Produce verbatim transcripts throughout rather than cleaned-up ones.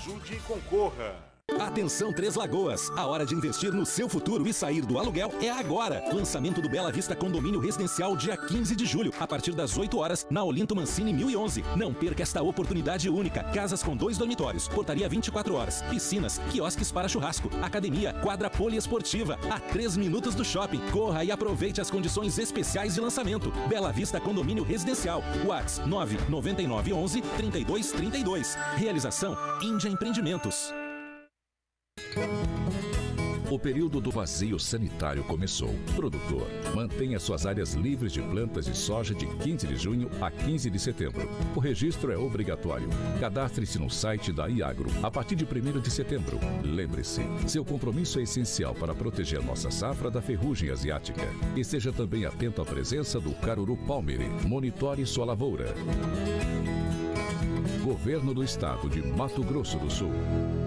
ajude e concorra. Atenção Três Lagoas, a hora de investir no seu futuro e sair do aluguel é agora. Lançamento do Bela Vista Condomínio Residencial dia quinze de julho, a partir das oito horas, na Olinto Mancini mil e onze. Não perca esta oportunidade única. Casas com dois dormitórios, portaria vinte e quatro horas, piscinas, quiosques para churrasco, academia, quadra poliesportiva, a três minutos do shopping. Corra e aproveite as condições especiais de lançamento. Bela Vista Condomínio Residencial, WhatsApp nove nove nove um um, três dois três dois. Realização Índia Empreendimentos. O período do vazio sanitário começou. Produtor, mantenha suas áreas livres de plantas de soja de quinze de junho a quinze de setembro. O registro é obrigatório. Cadastre-se no site da Iagro a partir de primeiro de setembro. Lembre-se, seu compromisso é essencial para proteger nossa safra da ferrugem asiática. E seja também atento à presença do caruru palmere. Monitore sua lavoura. Governo do Estado de Mato Grosso do Sul.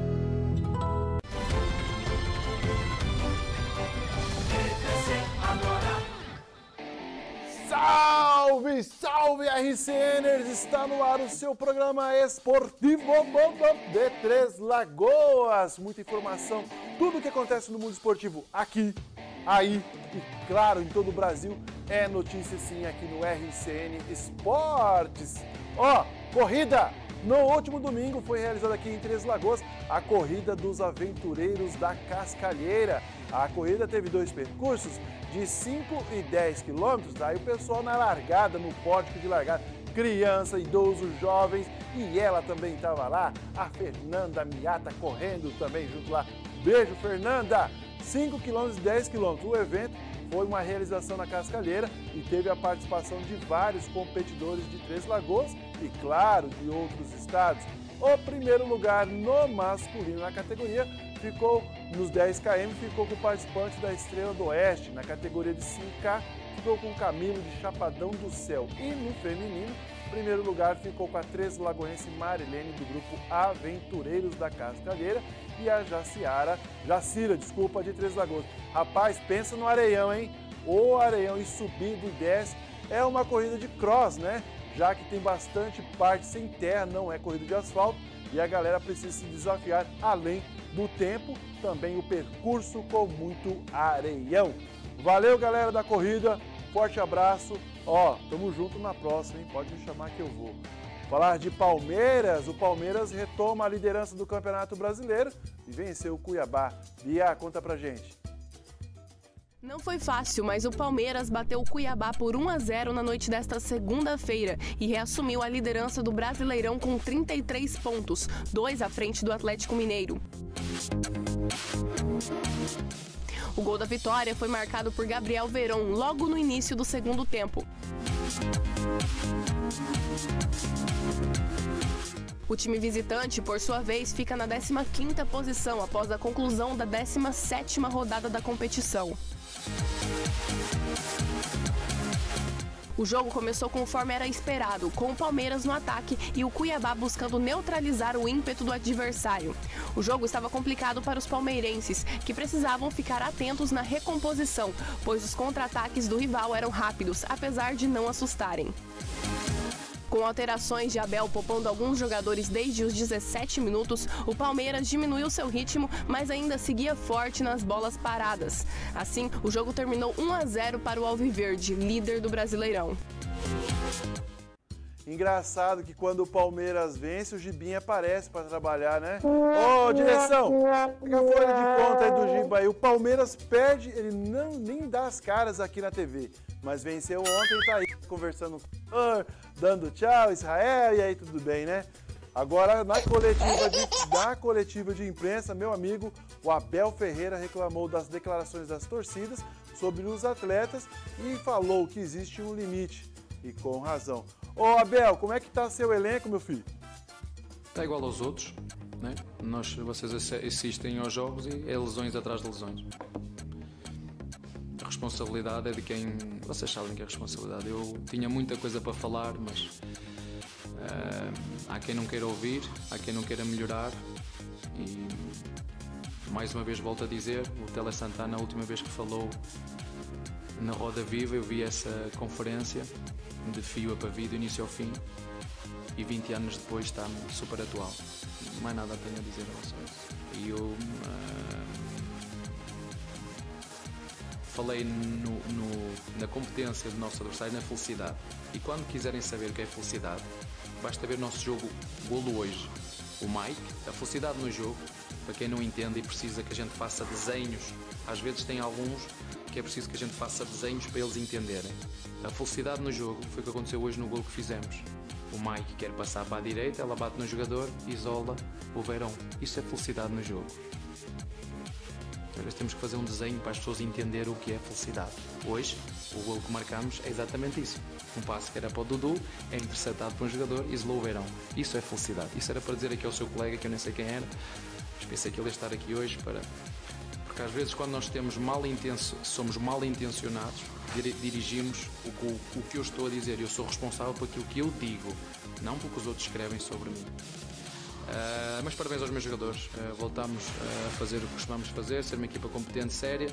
Salve, salve R C Ners! Está no ar o seu programa esportivo de Três Lagoas. Muita informação, tudo o que acontece no mundo esportivo aqui, aí e claro, em todo o Brasil é notícia sim aqui no R C N Esportes. Ó, corrida! No último domingo foi realizada aqui em Três Lagoas a Corrida dos Aventureiros da Cascalheira. A corrida teve dois percursos de cinco e dez quilômetros, daí o pessoal na largada, no pórtico de largada, criança, idoso, jovens, e ela também estava lá, a Fernanda Miata correndo também junto lá. Beijo, Fernanda! cinco quilômetros e dez quilômetros. O evento foi uma realização na Cascalheira e teve a participação de vários competidores de Três Lagoas e, claro, de outros estados. O primeiro lugar no masculino na categoria ficou nos dez quilômetros, ficou com o participante da Estrela do Oeste. Na categoria de cinco quilômetros, ficou com o Camilo de Chapadão do Céu. E no feminino, o primeiro lugar ficou com a Três Lagoense Marilene, do grupo Aventureiros da Cascalheira, e a Jaciara, Jacira, desculpa, de Três Lagoas. Rapaz, pensa no areião, hein? O areião e subida e desce. É uma corrida de cross, né? Já que tem bastante parte sem terra, não é corrida de asfalto, e a galera precisa se desafiar além do tempo, também o percurso com muito areião. Valeu, galera da corrida, forte abraço. Ó, tamo junto na próxima, hein? Pode me chamar que eu vou. Falar de Palmeiras, o Palmeiras retoma a liderança do Campeonato Brasileiro e venceu o Cuiabá. Bia, conta pra gente. Não foi fácil, mas o Palmeiras bateu o Cuiabá por um a zero na noite desta segunda-feira e reassumiu a liderança do Brasileirão com trinta e três pontos, dois à frente do Atlético Mineiro. O gol da vitória foi marcado por Gabriel Veron logo no início do segundo tempo. O time visitante, por sua vez, fica na décima quinta posição após a conclusão da décima sétima rodada da competição. O jogo começou conforme era esperado, com o Palmeiras no ataque e o Cuiabá buscando neutralizar o ímpeto do adversário. O jogo estava complicado para os palmeirenses, que precisavam ficar atentos na recomposição, pois os contra-ataques do rival eram rápidos, apesar de não assustarem. Com alterações de Abel poupando alguns jogadores desde os dezessete minutos, o Palmeiras diminuiu seu ritmo, mas ainda seguia forte nas bolas paradas. Assim, o jogo terminou um a zero para o Alviverde, líder do Brasileirão. Engraçado que quando o Palmeiras vence, o Gibinha aparece para trabalhar, né? Ô, direção! Pega a folha de conta aí do Giba aí. O Palmeiras perde, ele não, nem dá as caras aqui na T V. Mas venceu ontem e tá aí conversando com o dando tchau, Israel, e aí tudo bem, né? Agora, na coletiva, de, na coletiva de imprensa, meu amigo, o Abel Ferreira reclamou das declarações das torcidas sobre os atletas e falou que existe um limite. E com razão. Ô Abel, como é que tá seu elenco, meu filho? Está igual aos outros, né? Nós, vocês assistem aos jogos e é lesões atrás de lesões. A responsabilidade é de quem... Vocês sabem que é a responsabilidade. Eu tinha muita coisa para falar, mas uh, há quem não queira ouvir, há quem não queira melhorar. E mais uma vez volto a dizer, o Tele Santana, a última vez que falou na Roda Viva, eu vi essa conferência de fio a pavio, do início ao fim. e vinte anos depois está super atual. Mais nada tenho a dizer em relação a isso. E eu uh, falei no, no, na competência do nosso adversário, na felicidade. E quando quiserem saber o que é felicidade, basta ver o nosso jogo golo hoje. O Mike, a felicidade no jogo, para quem não entende e precisa que a gente faça desenhos, às vezes tem alguns que é preciso que a gente faça desenhos para eles entenderem. A felicidade no jogo foi o que aconteceu hoje no golo que fizemos. O Mike quer passar para a direita, ela bate no jogador, isola o Verão. Isso é felicidade no jogo. Agora temos que fazer um desenho para as pessoas entenderem o que é felicidade. Hoje, o golo que marcamos é exatamente isso. Um passo que era para o Dudu, é interceptado por um jogador, isolou o Verão. Isso é felicidade. Isso era para dizer aqui ao seu colega, que eu nem sei quem era, mas pensei que ele ia estar aqui hoje para... Porque às vezes quando nós temos mal intenso, somos mal intencionados, dirigimos o que, o que eu estou a dizer. Eu sou responsável por aquilo que eu digo, não pelo que os outros escrevem sobre mim. Uh, mas parabéns aos meus jogadores. Uh, voltamos a fazer o que costumamos fazer, ser uma equipa competente, séria,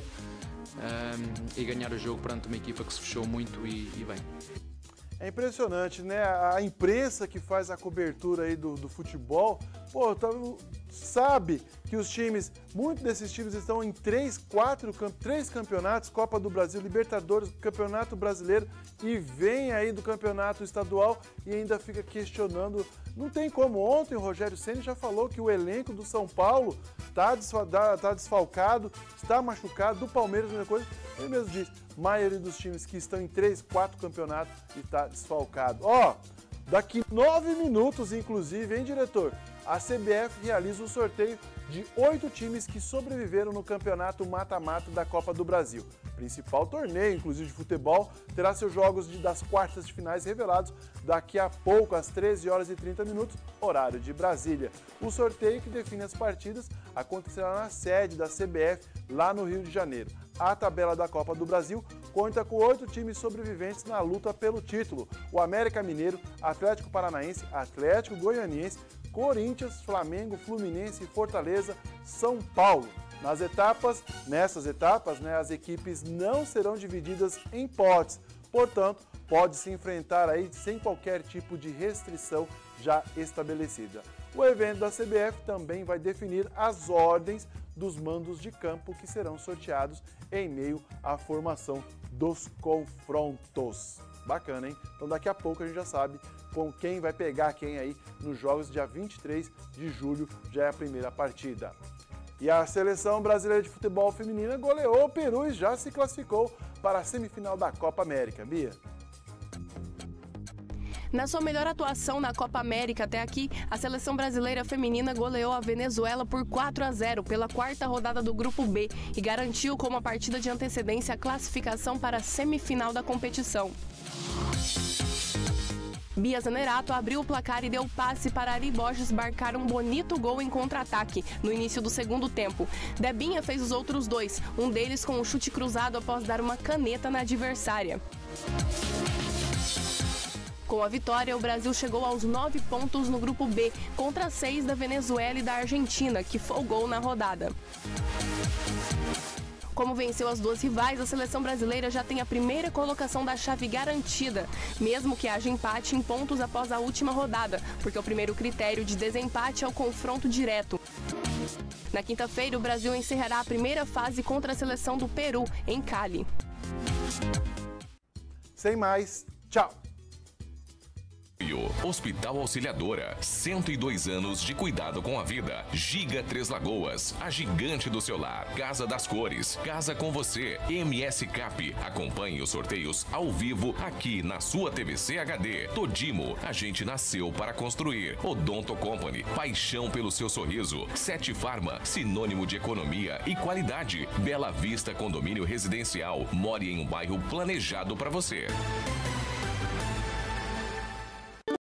uh, e ganhar o jogo perante uma equipa que se fechou muito e, e bem. É impressionante, né? A imprensa que faz a cobertura aí do, do futebol, pô, tá, sabe que os times, muitos desses times estão em três, quatro, três campeonatos, Copa do Brasil, Libertadores, Campeonato Brasileiro, e vem aí do Campeonato Estadual e ainda fica questionando. Não tem como. Ontem o Rogério Ceni já falou que o elenco do São Paulo está tá desfalcado, está machucado, do Palmeiras, a mesma coisa. Ele mesmo disse, a maioria dos times que estão em três, quatro campeonatos está desfalcado. Ó, daqui nove minutos, inclusive, hein, diretor? A C B F realiza o sorteio de oito times que sobreviveram no campeonato mata-mata da Copa do Brasil. Principal torneio, inclusive de futebol, terá seus jogos de, das quartas de finais revelados daqui a pouco, às treze horas e trinta minutos, horário de Brasília. O sorteio que define as partidas acontecerá na sede da C B F, lá no Rio de Janeiro. A tabela da Copa do Brasil conta com oito times sobreviventes na luta pelo título. O América Mineiro, Atlético Paranaense, Atlético Goianiense, Corinthians, Flamengo, Fluminense, Fortaleza, São Paulo. Nas etapas, nessas etapas, né, as equipes não serão divididas em potes, portanto, pode se enfrentar aí sem qualquer tipo de restrição já estabelecida. O evento da C B F também vai definir as ordens dos mandos de campo que serão sorteados em meio à formação dos confrontos. Bacana, hein? Então daqui a pouco a gente já sabe com quem vai pegar quem aí nos jogos, dia vinte e três de julho, já é a primeira partida. E a seleção brasileira de futebol feminina goleou o Peru e já se classificou para a semifinal da Copa América. Bia? Na sua melhor atuação na Copa América até aqui, a seleção brasileira feminina goleou a Venezuela por quatro a zero pela quarta rodada do Grupo B e garantiu com uma partida de antecedência a classificação para a semifinal da competição. Bia Zanerato abriu o placar e deu passe para Ari Borges marcar um bonito gol em contra-ataque no início do segundo tempo. Debinha fez os outros dois, um deles com um chute cruzado após dar uma caneta na adversária. Com a vitória, o Brasil chegou aos nove pontos no Grupo B, contra seis da Venezuela e da Argentina, que folgou na rodada. Como venceu as duas rivais, a seleção brasileira já tem a primeira colocação da chave garantida, mesmo que haja empate em pontos após a última rodada, porque o primeiro critério de desempate é o confronto direto. Na quinta-feira, o Brasil encerrará a primeira fase contra a seleção do Peru, em Cali. Sem mais, tchau! Hospital Auxiliadora, cento e dois anos de cuidado com a vida. Giga Três Lagoas, a gigante do seu lar. Casa das Cores, Casa com Você. M S Cap, acompanhe os sorteios ao vivo aqui na sua T V C H D. Todimo, a gente nasceu para construir. Odonto Company, paixão pelo seu sorriso. Sete Farma, sinônimo de economia e qualidade. Bela Vista Condomínio Residencial, more em um bairro planejado para você.